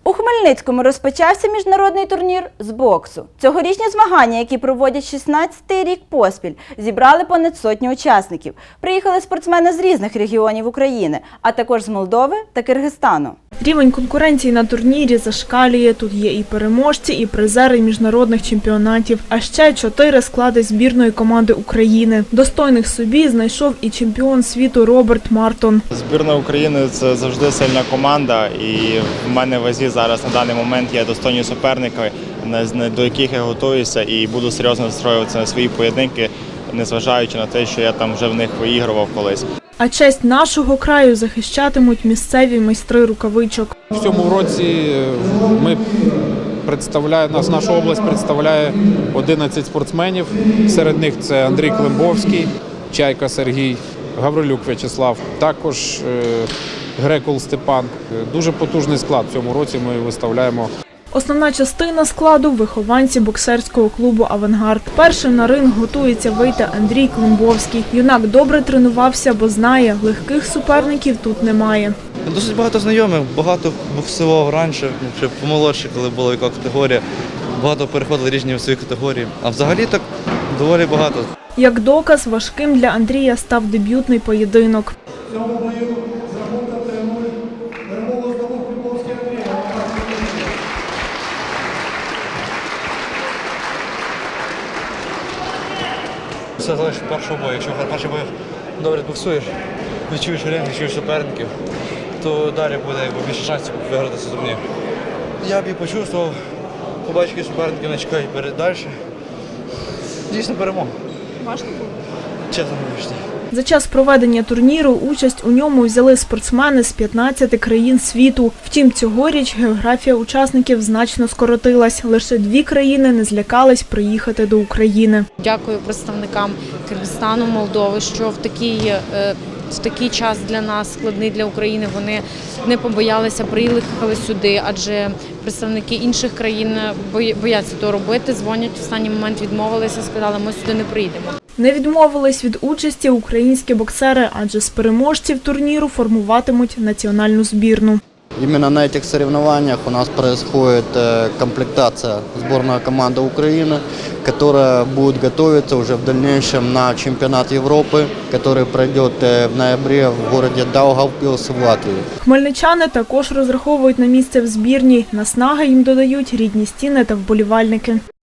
У Хмельницькому розпочався міжнародний турнір з боксу. Цьогорічні змагання, які проводять 16-й рік поспіль, зібрали понад сотню учасників. Приїхали спортсмени з різних регіонів України, а також з Молдови та Киргизстану. Рівень конкуренції на турнірі зашкалює. Тут є і переможці, і призери міжнародних чемпіонатів, а ще 4 склади збірної команди України. Достойних собі знайшов і чемпіон світу Роберт Мартон. Збірна України – це завжди сильна команда, і в мене в вазі зараз на даний момент є достойні суперники, до яких я готуюся і буду серйозно настроюватися на свої поєдинки, незважаючи на те, що я там вже в них виігрував колись. А честь нашого краю захищатимуть місцеві майстри рукавичок. В цьому році наша область представляє 11 спортсменів. Серед них це Андрій Климбовський, Чайка Сергій, Гаврилюк В'ячеслав, також Грекул Степан. Дуже потужний склад в цьому році ми виставляємо. Основна частина складу – вихованці боксерського клубу «Авангард». Першим на ринг готується вийти Андрій Климбовський. Юнак добре тренувався, бо знає, легких суперників тут немає. Досить багато знайомих, багато боксував раніше, ще помолодше, коли була вікова категорія. Багато переходили різні вісові категорії, а взагалі так доволі багато. Як доказ, важким для Андрія став дебютний поєдинок. Все залежить від першого бою. Якщо перший бой добре боксуєш, відчуєш ринг, відчуєш суперників, то далі буде більше шансів виграти цей турнір. Я б і почувствував, побачив, які суперники не чекають далі. Дійсно перемога. Важко було? Чесно говорячи. За час проведення турніру участь у ньому взяли спортсмени з 15 країн світу. Втім, цьогоріч географія учасників значно скоротилась. Лише 2 країни не злякались приїхати до України. Дякую представникам Киргизстану, Молдови, що в такий час для нас, складний для України, вони не побоялися, приїхали сюди, адже представники інших країн бояться того робити, дзвонять, в останній момент відмовилися, сказали, ми сюди не приїдемо. Не відмовились від участі українські боксери, адже з переможців турніру формуватимуть національну збірну. Именно на этих соревнованиях у нас происходит комплектация сборной команды Украины, которая будет готовиться уже в дальнейшем на чемпионат Европы, который пройдет в ноябре в городе Даугавпилс в Латвии. Хмельничани також розраховують на місце в збірній. Наснаги їм додають рідні стіни та вболівальники.